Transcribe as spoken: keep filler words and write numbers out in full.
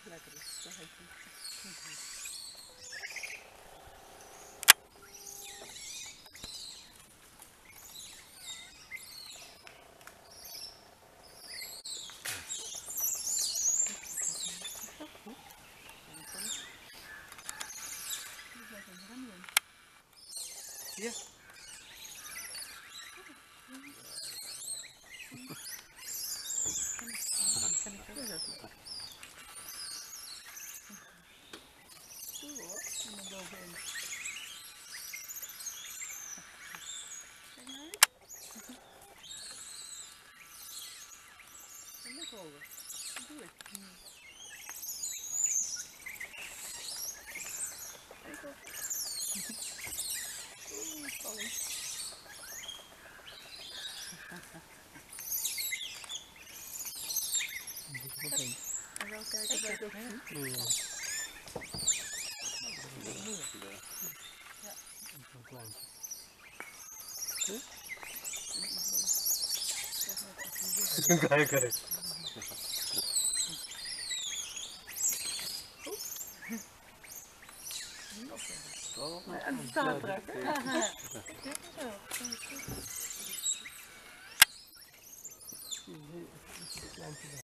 lekker is. Dat heet het. Ja. Kan ik wel zetten? Stoel hoor, en dan bovenin. Kijk maar uit. En nog over. Dat doe ik. Kijk op. Oeh, spannend. En wel kijken of wij het ook zien. Ja. Ja. Een kleintje. Kijk, kijk. En het staat er. Kleintje.